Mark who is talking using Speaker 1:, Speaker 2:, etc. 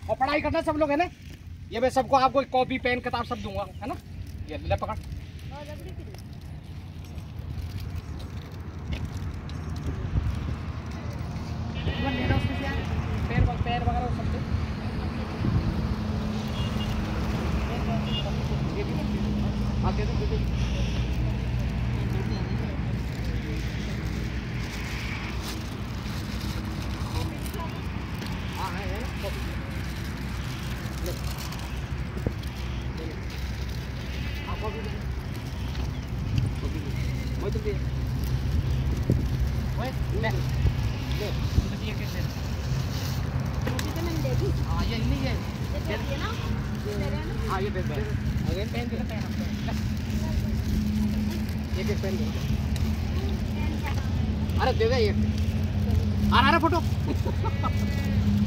Speaker 1: और पढ़ाई करना सब लोग है ना। ये मैं सबको आपको कॉपी पेन किताब सब दूंगा, है ना। ये ले पकड़। पैर वगैरह सब दे। आते दे। हाँ है ना कॉपी। मैं तो दे। ओए ले ले ये कैसे कॉपी तो मैंने दे दी। हाँ ये नहीं है दे दिया ना हाँ ये दे दे अगर पेन दे पेन एक पेन दे। अरे दे दे ये आ रहा फोटो